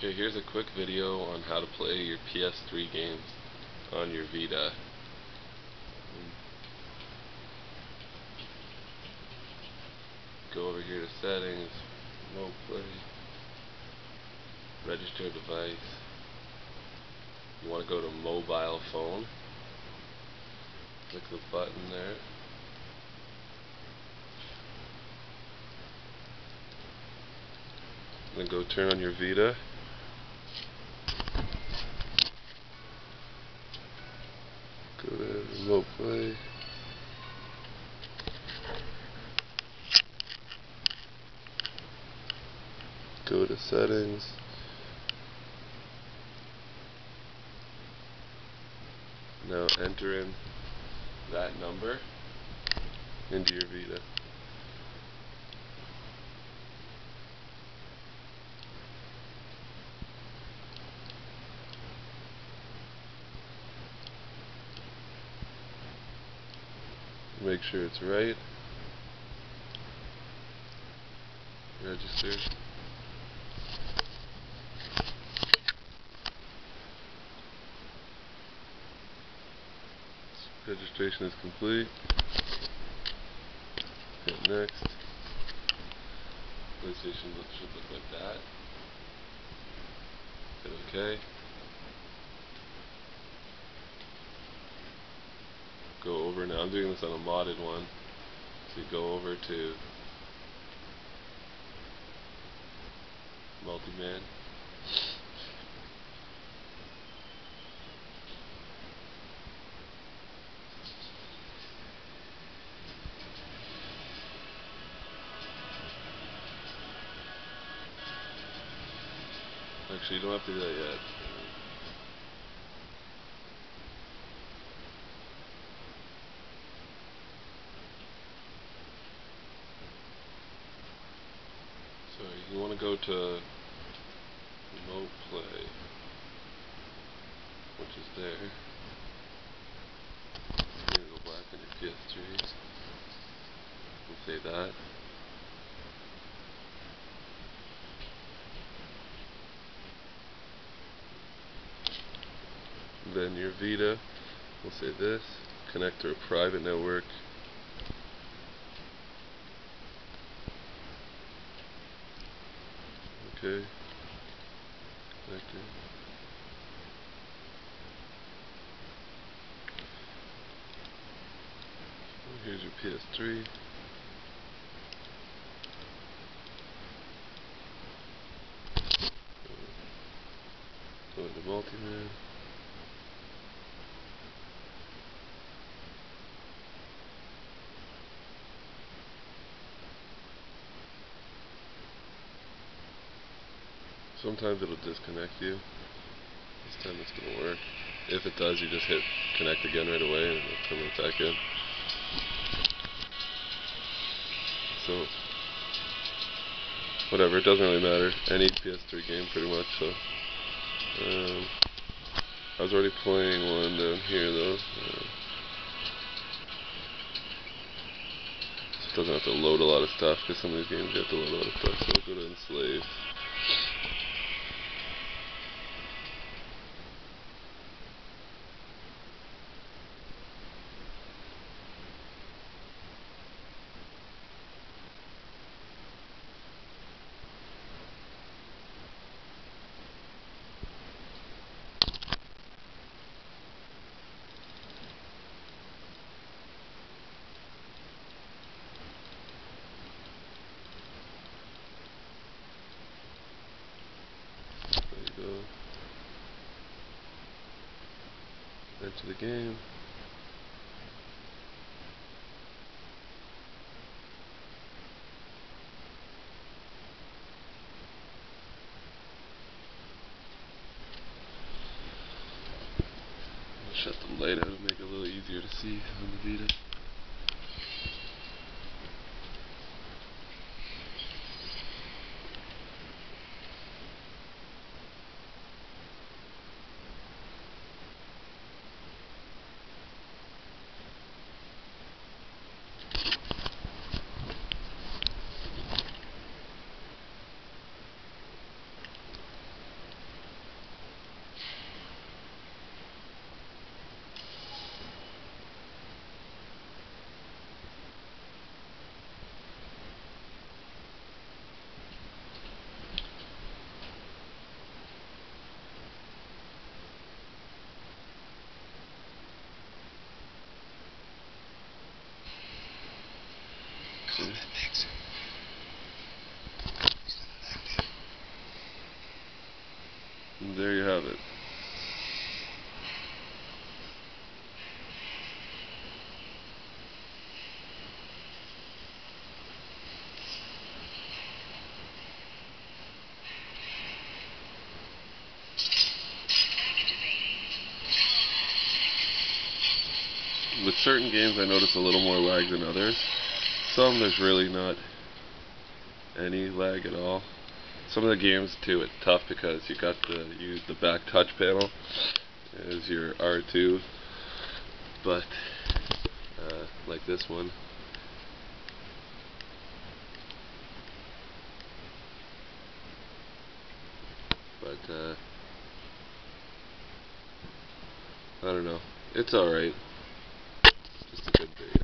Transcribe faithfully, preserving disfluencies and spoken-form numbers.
Okay, here's a quick video on how to play your P S three games on your Vita. Go over here to settings, remote play, register device. You want to go to mobile phone. Click the button there. Then go turn on your Vita. Go to remote play. Go to settings. Now enter in that number into your Vita. Make sure it's right. Register. Registration is complete. Hit next. PlayStation should look like that. Hit OK. Go over now. I'm doing this on a modded one. So you go over to Multiman. Actually, you don't have to do that yet. So you want to go to remote play, which is there. You're going to go back on your P S three and say that. Then your Vita will say this, connect to a private network. Okay, connecting. Here's your P S three. Go into Multiman. Sometimes it'll disconnect you. This time it's going to work. If it does, you just hit connect again right away and it'll come right back in. So, whatever, it doesn't really matter. Any P S three game pretty much. So, um, I was already playing one down here though. Uh, it doesn't have to load a lot of stuff because some of these games you have to load a lot of stuff. So I'll go to enslave. There you go. Enter the game. Shut the light out to make it a little easier to see on the Vita. And there you have it. With certain games I notice a little more lag than others. Some there's really not any lag at all. Some of the games too it's tough because you got to use the back touch panel as your R two, but uh, like this one, but uh, I don't know, it's alright, just a good bait.